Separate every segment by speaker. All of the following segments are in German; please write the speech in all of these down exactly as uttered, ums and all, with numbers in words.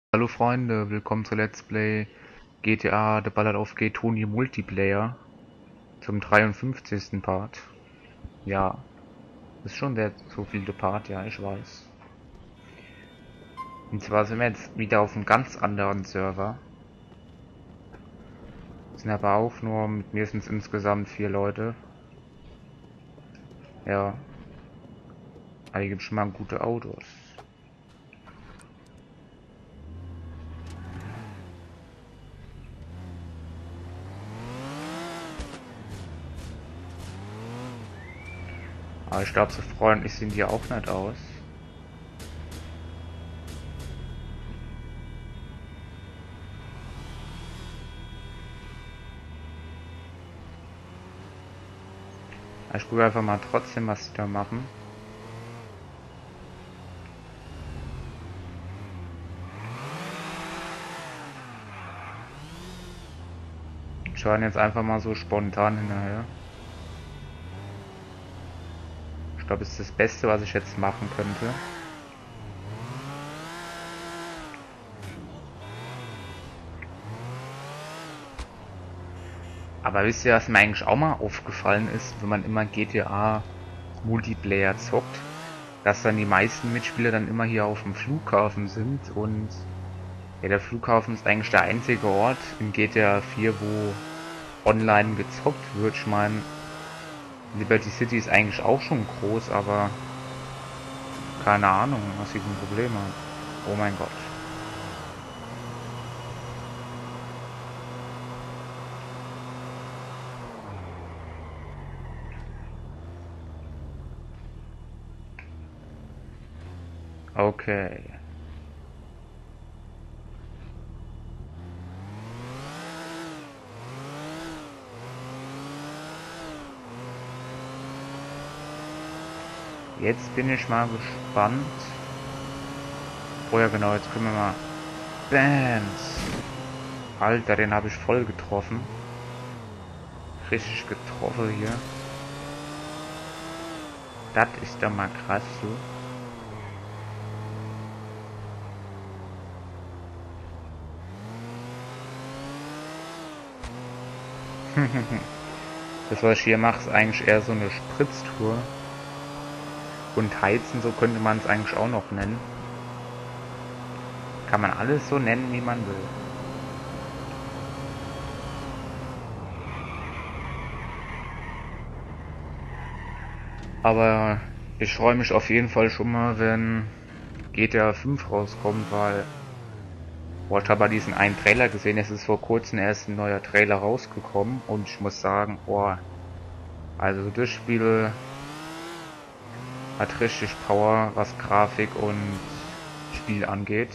Speaker 1: Hallo Freunde, willkommen zu Let's Play G T A The Ballad of Gay Tony Multiplayer zum dreiundfünfzigsten Part. Ja, ist schon der so vielte Part, ja, ich weiß. Und zwar sind wir jetzt wieder auf einem ganz anderen Server. Sind aber auch nur, mit mir sind es insgesamt vier Leute. Ja, aber hier gibt schon mal gute Autos. Aber ich glaube, so freundlich sehen die auch nicht aus. Ich gucke einfach mal trotzdem, was sie da machen. Ich schaue jetzt einfach mal so spontan hinterher. Ich glaube, es ist das Beste, was ich jetzt machen könnte. Aber wisst ihr, was mir eigentlich auch mal aufgefallen ist, wenn man immer G T A Multiplayer zockt, dass dann die meisten Mitspieler dann immer hier auf dem Flughafen sind und ja, der Flughafen ist eigentlich der einzige Ort in G T A vier, wo online gezockt wird. Ich meine, Liberty City ist eigentlich auch schon groß, aber keine Ahnung, was sie für ein Problem haben. Oh mein Gott. Okay. Jetzt bin ich mal gespannt. Oh ja genau, jetzt können wir mal... Bams! Alter, den habe ich voll getroffen. Richtig getroffen hier. Das ist doch mal krass, so. Das, was ich hier mache, ist eigentlich eher so eine Spritztour. Und heizen, so könnte man es eigentlich auch noch nennen. Kann man alles so nennen, wie man will. Aber ich freue mich auf jeden Fall schon mal, wenn G T A fünf rauskommt, weil boah, ich habe bei diesen einen Trailer gesehen, es ist vor kurzem erst ein neuer Trailer rausgekommen und ich muss sagen, boah, also das Spiel hat richtig Power, was Grafik und Spiel angeht.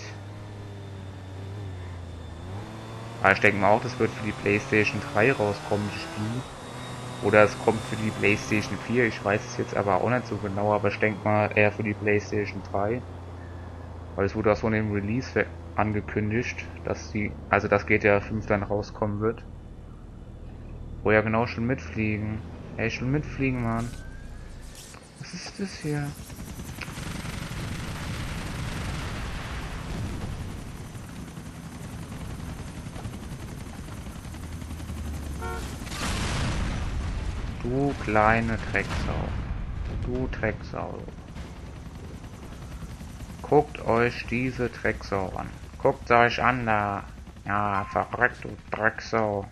Speaker 1: Aber ich denke mal auch, das wird für die PlayStation drei rauskommen, das Spiel. Oder es kommt für die PlayStation vier, ich weiß es jetzt aber auch nicht so genau, aber ich denke mal eher für die PlayStation drei. Weil es wurde auch so in dem Release angekündigt, dass die, also dass G T A fünf dann rauskommen wird. Oh ja genau, schon mitfliegen. Ey, schon mitfliegen, Mann. Was ist das hier? Du kleine Drecksau. Du Drecksau. Guckt euch diese Drecksau an. Guckt euch an da. Ja, verreckt, du Drecksau.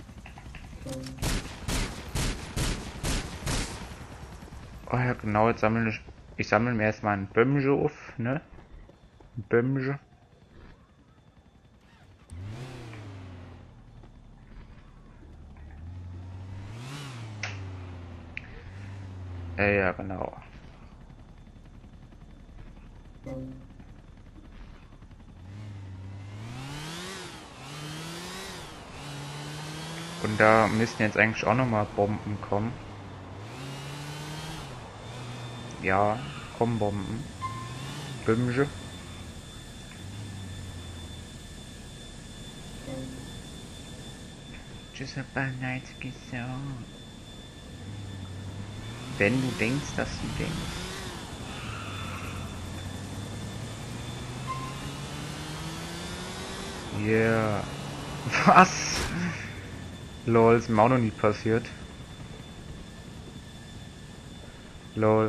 Speaker 1: Oh ja, genau, jetzt sammle ich. Ich sammle mir erstmal ein Bömmje auf, ne? Ein Bömmje. Ja, ja, genau. Und da müssten jetzt eigentlich auch nochmal Bomben kommen. Ja, kommen Bomben. Bömmje. Just a night so. Wenn du denkst, dass du denkst. Yeah. Was? Lol, ist mir auch noch nie passiert. Lol.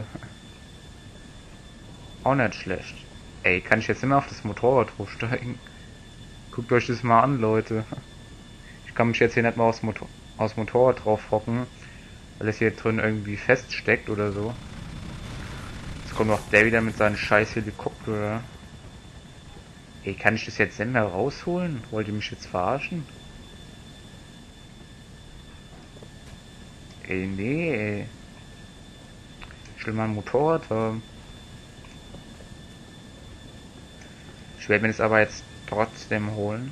Speaker 1: Auch nicht schlecht. Ey, kann ich jetzt immer auf das Motorrad hochsteigen? Guckt euch das mal an, Leute. Ich kann mich jetzt hier nicht mal aufs, Motor aufs Motorrad drauf hocken, weil es hier drin irgendwie feststeckt oder so. Jetzt kommt noch der wieder mit seinem scheiß Helikopter. Ey, kann ich das jetzt Sender rausholen? Wollt ihr mich jetzt verarschen? Ey, nee, ey. Ich will mal ein Motorrad haben. Ich werde mir das aber jetzt trotzdem holen.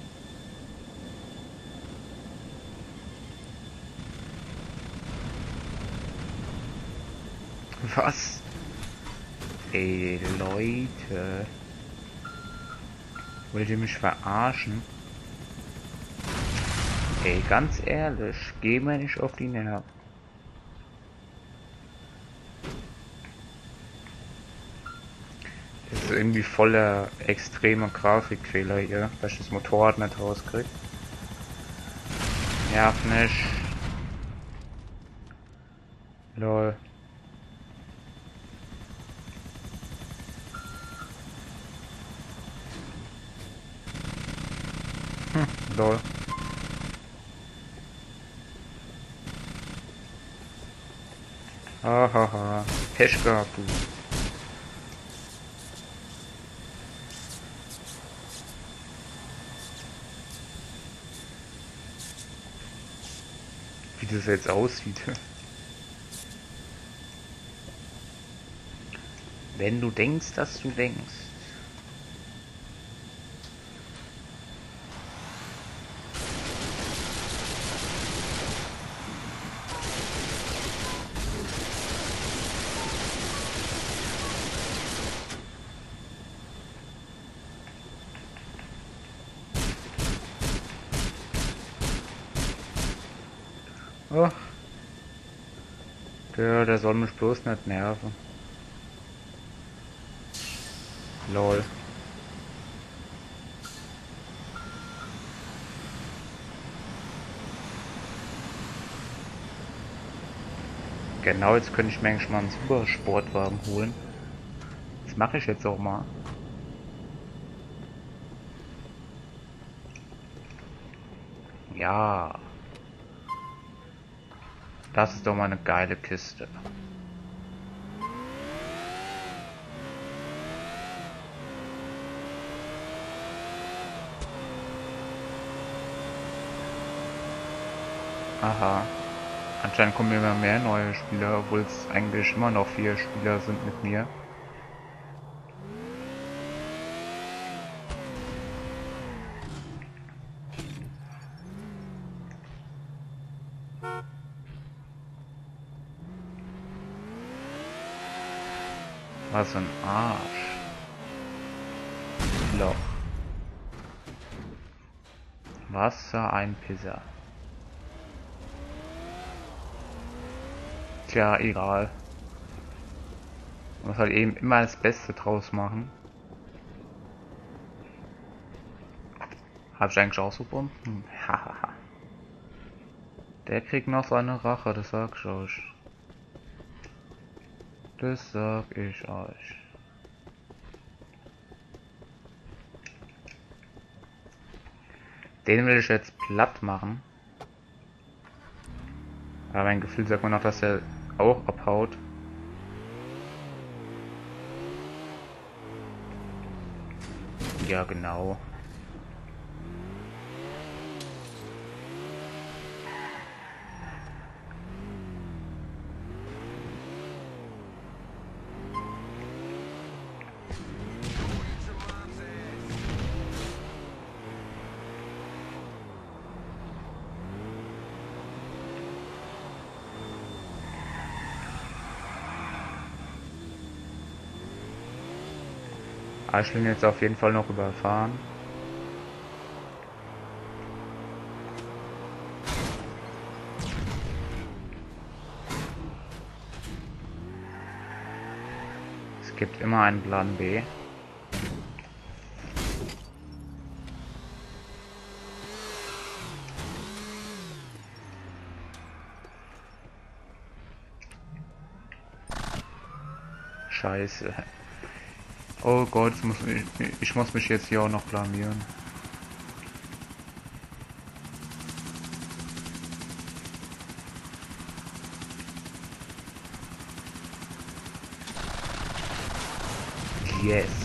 Speaker 1: Was? Ey, Leute. Wollt ihr mich verarschen? Ey, ganz ehrlich, geh mir nicht auf die Nerven. Das ist irgendwie voller extremer Grafikfehler hier, dass ich das Motorrad nicht rauskrieg. Nerv nicht. Lol. Hm, lol. Hahaha. Pech gehabt, du. Wie das jetzt aussieht. Wenn du denkst, dass du denkst. Oh. Der, der soll mich bloß nicht nerven. Lol. Genau, jetzt könnte ich mir eigentlich mal einen Supersportwagen holen. Das mache ich jetzt auch mal. Ja. Das ist doch mal eine geile Kiste. Aha. Anscheinend kommen immer mehr neue Spieler, obwohl es eigentlich immer noch vier Spieler sind mit mir. Was ein Arsch. Loch. Was für ein Pisser. Tja, egal. Man muss halt eben immer das Beste draus machen. Hab ich eigentlich auch so Bomben? Hahaha. Der kriegt noch seine Rache, das sag ich euch. Das sag ich euch. Den will ich jetzt platt machen. Aber mein Gefühl sagt mir noch, dass er auch abhaut. Ja, genau. Ich bin jetzt auf jeden Fall noch überfahren. Es gibt immer einen Plan B. Scheiße. Oh Gott, ich muss, ich, ich muss mich jetzt hier auch noch blamieren. Yes.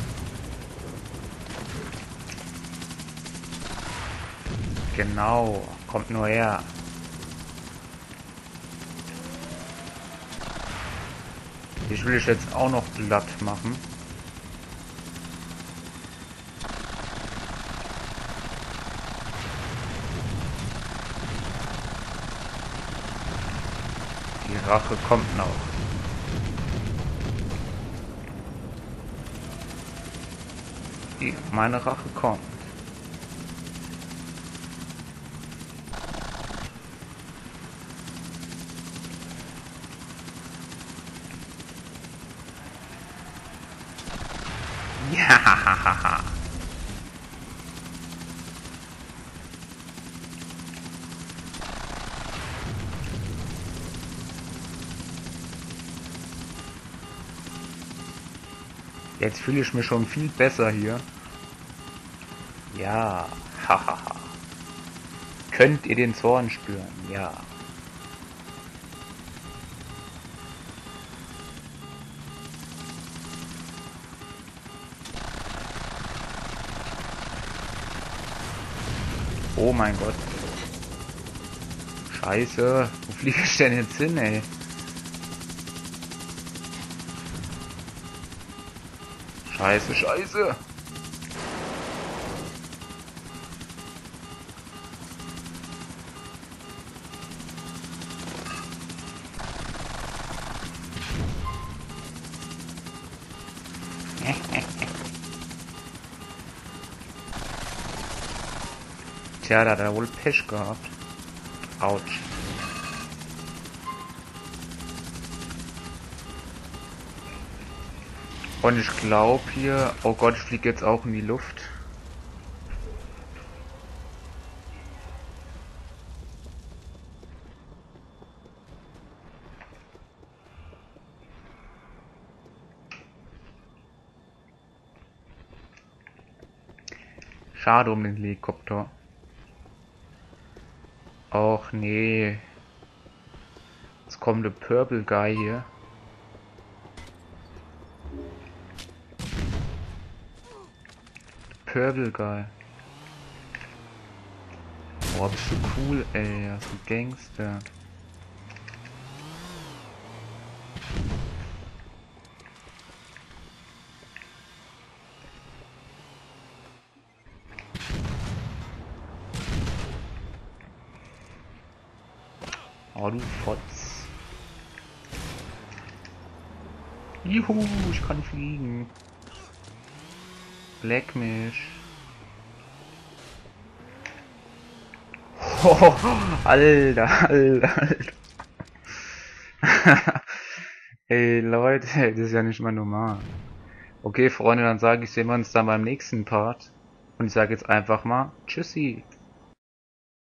Speaker 1: Genau, kommt nur her. Ich will dich jetzt auch noch glatt machen. Die Rache kommt noch. Die, meine Rache kommt. Ja. Jetzt fühle ich mich schon viel besser hier. Ja. Hahaha. Könnt ihr den Zorn spüren? Ja. Oh mein Gott. Scheiße. Wo fliege ich denn jetzt hin, ey? Scheiße, scheiße. Tja, da hat er wohl Pech gehabt. Autsch. Und ich glaube hier... Oh Gott, ich fliege jetzt auch in die Luft. Schade um den Helikopter. Och nee. Jetzt kommt der Purple Guy hier. Purple Guy. Boah, bist du cool, ey. Das ist ein Gangster. Oh, du Fotz. Juhu, ich kann fliegen. Leck mich. Oh, Alter, Alter, Alter. Ey, Leute, das ist ja nicht mal normal. Okay, Freunde, dann sage ich, sehen wir uns dann beim nächsten Part. Und ich sage jetzt einfach mal Tschüssi.